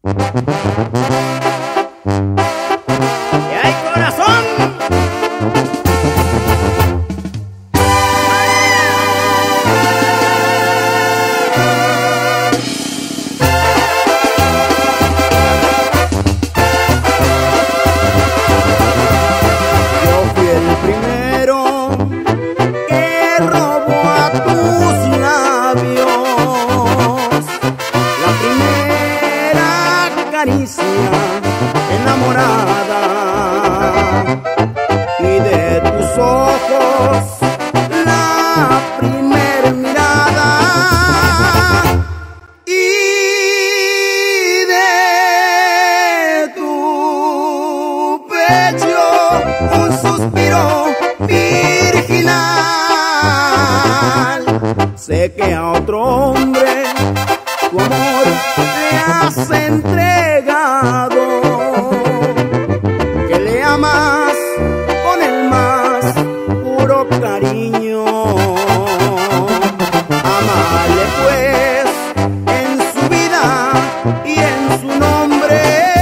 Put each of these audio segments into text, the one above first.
¡Y hay corazón! Yo fui el primero que robó a tus labios la primera caricia enamorada, y de tus ojos la primer mirada, y de tu pecho un suspiro virginal. Sé que a otro hombre tu amor le has entregado, que le amas con el más puro cariño. Amale pues en su vida y en su nombre,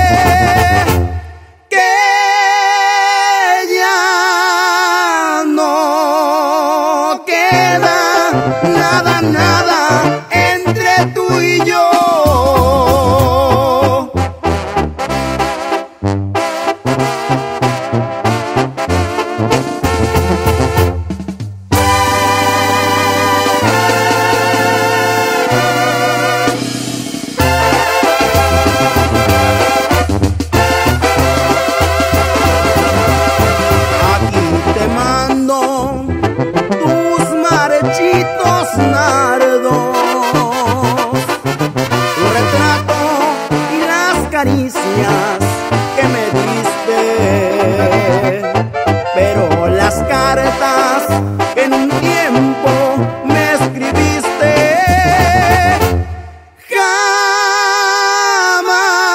que ya no queda nada, nada entre tú y yo. Aquí te mando tus marchitos nardos, tu retrato y las caricias que me diste, pero las cartas que en un tiempo me escribiste,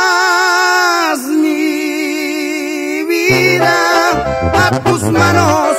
jamás mi vida a tus manos